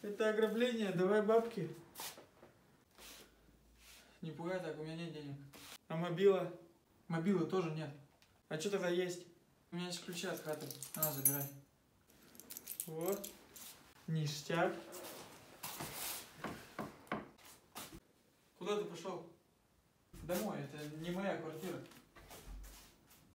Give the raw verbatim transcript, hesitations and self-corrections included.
Это ограбление, давай бабки. Не пугай так, у меня нет денег. А мобила? Мобилы тоже нет. А что тогда есть? У меня есть ключи от хаты. На, забирай. Вот. Ништяк. Куда ты пошел? Домой, это не моя квартира.